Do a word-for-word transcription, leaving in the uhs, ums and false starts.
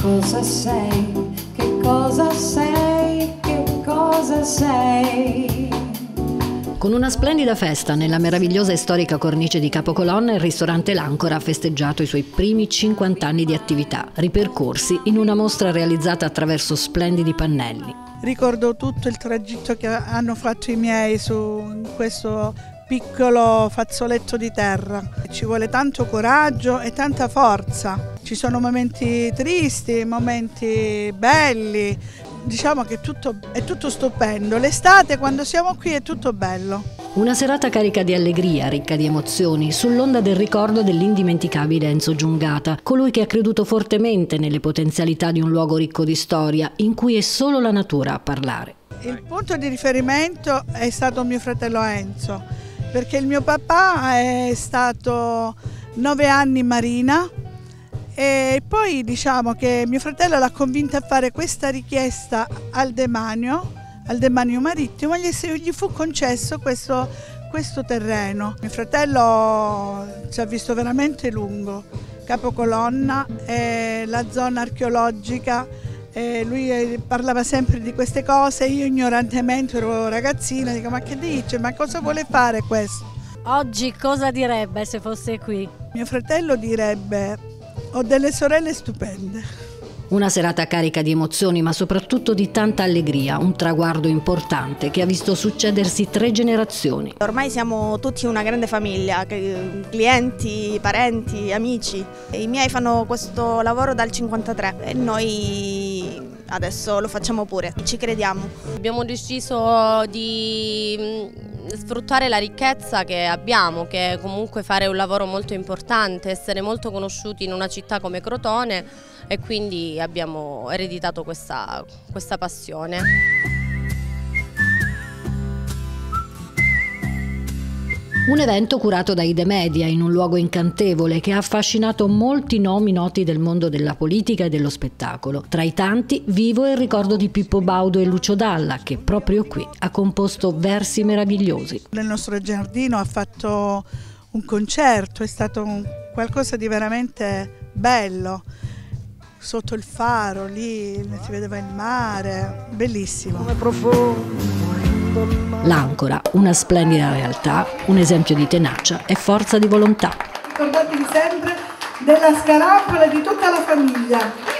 cosa sei, che cosa sei, che cosa sei. Con una splendida festa nella meravigliosa e storica cornice di Capocolonna, il ristorante L'Ancora ha festeggiato i suoi primi cinquanta anni di attività, ripercorsi in una mostra realizzata attraverso splendidi pannelli. Ricordo tutto il tragitto che hanno fatto i miei su questo piccolo fazzoletto di terra. Ci vuole tanto coraggio e tanta forza. Ci sono momenti tristi, momenti belli. Diciamo che tutto, è tutto stupendo. L'estate, quando siamo qui, è tutto bello. Una serata carica di allegria, ricca di emozioni, sull'onda del ricordo dell'indimenticabile Enzo Giungata, colui che ha creduto fortemente nelle potenzialità di un luogo ricco di storia, in cui è solo la natura a parlare. Il punto di riferimento è stato mio fratello Enzo, perché il mio papà è stato nove anni in marina e poi diciamo che mio fratello l'ha convinta a fare questa richiesta al demanio, al demanio marittimo, e gli, gli fu concesso questo, questo terreno. Mio fratello ci ha visto veramente lungo, Capocolonna, eh, la zona archeologica, eh, lui parlava sempre di queste cose, io ignorantemente ero ragazzina, dico ma che dice, ma cosa vuole fare questo? Oggi cosa direbbe se fosse qui? Mio fratello direbbe: ho delle sorelle stupende. Una serata carica di emozioni, ma soprattutto di tanta allegria, un traguardo importante che ha visto succedersi tre generazioni. Ormai siamo tutti una grande famiglia, clienti, parenti, amici. I miei fanno questo lavoro dal cinquantatré e noi adesso lo facciamo pure, ci crediamo. Abbiamo deciso di sfruttare la ricchezza che abbiamo, che è comunque fare un lavoro molto importante, essere molto conosciuti in una città come Crotone, e quindi abbiamo ereditato questa, questa passione. Un evento curato da Ide Media in un luogo incantevole che ha affascinato molti nomi noti del mondo della politica e dello spettacolo. Tra i tanti, vivo il ricordo di Pippo Baudo e Lucio Dalla, che proprio qui ha composto versi meravigliosi. Nel nostro giardino ha fatto un concerto, è stato un qualcosa di veramente bello. Sotto il faro, lì si vedeva il mare, bellissimo. L'Ancora, una splendida realtà, un esempio di tenacia e forza di volontà. Ricordatevi sempre della scarappola di tutta la famiglia.